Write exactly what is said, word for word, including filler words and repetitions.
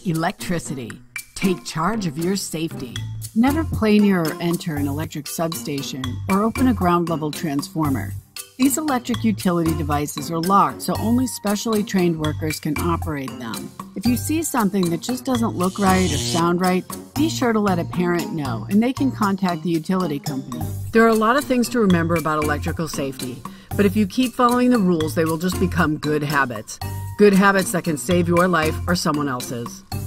Electricity. Take charge of your safety. Never play near or enter an electric substation or open a ground-level transformer. These electric utility devices are locked, so only specially trained workers can operate them. If you see something that just doesn't look right or sound right, be sure to let a parent know, and they can contact the utility company. There are a lot of things to remember about electrical safety, but if you keep following the rules, they will just become good habits. Good habits that can save your life or someone else's.